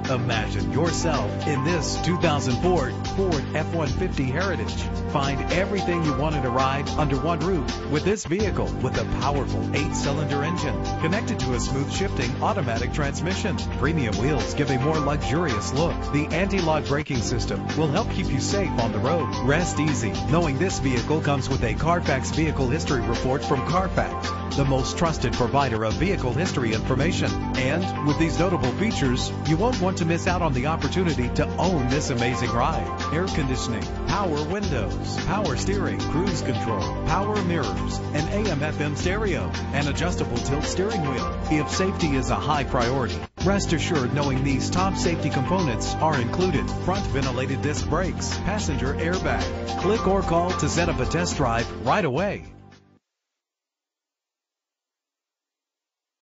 Imagine yourself in this 2004 Ford F-150 Heritage. Find everything you wanted to ride under one roof with this vehicle with a powerful 8-cylinder engine connected to a smooth shifting automatic transmission. Premium wheels give a more luxurious look. The anti-lock braking system will help keep you safe on the road. Rest easy knowing this vehicle comes with a Carfax Vehicle History Report from Carfax, the most trusted provider of vehicle history information. And with these notable features, you won't want to miss out on the opportunity to own this amazing ride. Air conditioning, power windows, power steering, cruise control, power mirrors, an AM/FM stereo, and adjustable tilt steering wheel. If safety is a high priority, rest assured knowing these top safety components are included: front ventilated disc brakes, passenger airbag. Click or call to set up a test drive right away.